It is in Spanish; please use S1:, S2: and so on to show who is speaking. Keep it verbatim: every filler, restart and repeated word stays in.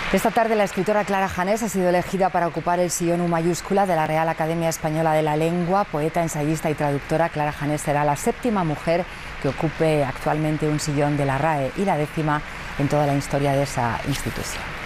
S1: Esta tarde la escritora Clara Janés ha sido elegida para ocupar el sillón U mayúscula de la Real Academia Española de la Lengua. Poeta, ensayista y traductora, Clara Janés será la séptima mujer que ocupe actualmente un sillón de la R A E y la décima en toda la historia de esa institución.